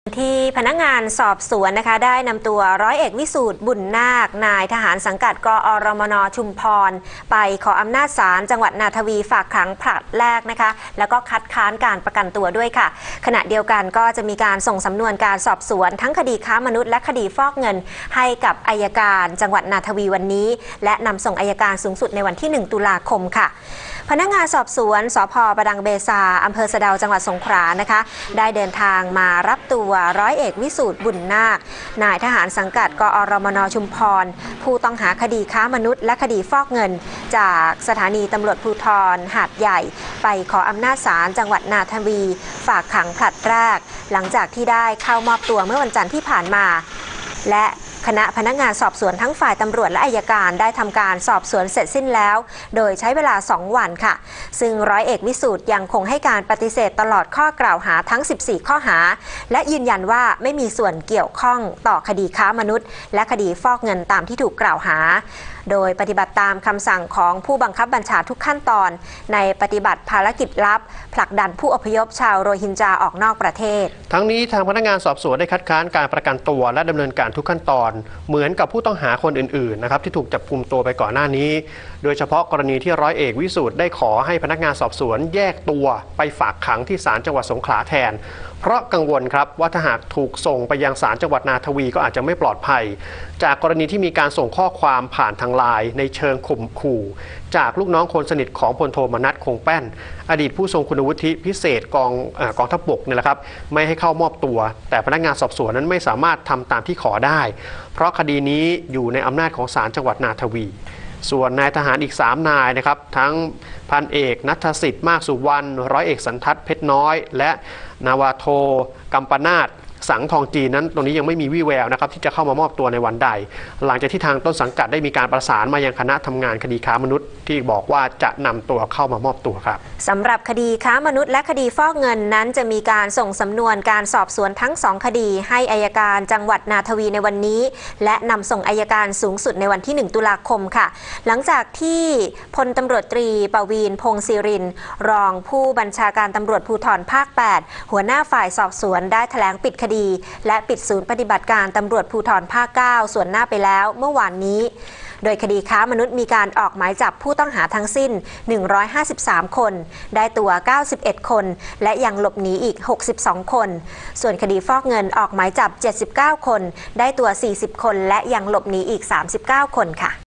ที่พนักงานสอบสวนนะคะได้นำตัวร้อยเอกวิสูตรบุญนาคนายทหารสังกัดกอรมน.ชุมพรไปขออำนาจศาลจังหวัดนาทวีฝากขังผลัดแรกนะคะแล้วก็คัดค้านการประกันตัวด้วยค่ะขณะเดียวกันก็จะมีการส่งสำนวนการสอบสวนทั้งคดีค้ามนุษย์และคดีฟอกเงินให้กับอัยการจังหวัดนาทวีวันนี้และนำส่งอัยการสูงสุดในวันที่1 ตุลาคมค่ะพนักงานสอบสวนสภ.ประดังเบซาอำเภอสะเดาจังหวัดสงขลานะคะได้เดินทางมารับตัวร้อยเอกวิสูตรบุญนาคนายทหารสังกัดกอรมน.ชุมพรผู้ต้องหาคดีค้ามนุษย์และคดีฟอกเงินจากสถานีตำรวจภูธรหาดใหญ่ไปขออำนาจศาลจังหวัดนาทวีฝากขังผลัดแรกหลังจากที่ได้เข้ามอบตัวเมื่อวันจันทร์ที่ผ่านมาและคณะพนักงานสอบสวนทั้งฝ่ายตำรวจและอัยการได้ทำการสอบสวนเสร็จสิ้นแล้วโดยใช้เวลา2 วันค่ะซึ่งร้อยเอกวิสูตรยังคงให้การปฏิเสธตลอดข้อกล่าวหาทั้ง14 ข้อหาและยืนยันว่าไม่มีส่วนเกี่ยวข้องต่อคดีค้ามนุษย์และคดีฟอกเงินตามที่ถูกกล่าวหาโดยปฏิบัติตามคำสั่งของผู้บังคับบัญชาทุกขั้นตอนในปฏิบัติภารกิจลับผลักดันผู้อพยพชาวโรฮิงญาออกนอกประเทศทั้งนี้ทางพนักงานสอบสวนได้คัดค้านการประกันตัวและดำเนินการทุกขั้นตอนเหมือนกับผู้ต้องหาคนอื่นๆนะครับที่ถูกจับกุมตัวไปก่อนหน้านี้โดยเฉพาะกรณีที่ร้อยเอกวิสูตรได้ขอให้พนักงานสอบสวนแยกตัวไปฝากขังที่ศาลจังหวัดสงขลาแทนเพราะกังวลครับว่าถ้าหากถูกส่งไปยังศาลจังหวัดนาทวีก็อาจจะไม่ปลอดภัยจากกรณีที่มีการส่งข้อความผ่านทางไลน์ในเชิงข่มขู่จากลูกน้องคนสนิทของพลโทมนัสคงแป้นอดีตผู้ทรงคุณวุฒิพิเศษกองทัพบกเนี่ยแหละครับไม่ให้เข้ามอบตัวแต่พนักงานสอบสวนนั้นไม่สามารถทำตามที่ขอได้เพราะคดีนี้อยู่ในอำนาจของศาลจังหวัดนาทวีส่วนนายทหารอีก3 นายนะครับทั้งพันเอกณัฐสิทธิ์มากสุวรรณร้อยเอกสันทัศน์เพชรน้อยและนาวาโทกัมปนาทสังทองจีนนั้นตรงนี้ยังไม่มีวี่แววนะครับที่จะเข้ามามอบตัวในวันใดหลังจากที่ทางต้นสังกัดได้มีการประสานมายังคณะทำงานคดีค้ามนุษย์ที่บอกว่าจะนำตัวเข้ามามอบตัวครับสำหรับคดีค้ามนุษย์และคดีฟอกเงินนั้นจะมีการส่งสำนวนการสอบสวนทั้ง2 คดีให้อัยการจังหวัดนาทวีในวันนี้และนำส่งอัยการสูงสุดในวันที่1 ตุลาคมค่ะหลังจากที่พลตำรวจตรีปวีณ พงศ์ศิรินทร์รองผู้บัญชาการตำรวจภูธรภาค 8หัวหน้าฝ่ายสอบสวนได้แถลงปิดคดีและปิดศูนย์ปฏิบัติการตำรวจภูธรภาค 9ส่วนหน้าไปแล้วเมื่อวานนี้โดยคดีค้ามนุษย์มีการออกหมายจับผู้ต้องหาทั้งสิ้น153 คนได้ตัว91 คนและยังหลบหนีอีก62 คนส่วนคดีฟอกเงินออกหมายจับ79 คนได้ตัว40 คนและยังหลบหนีอีก39 คนค่ะ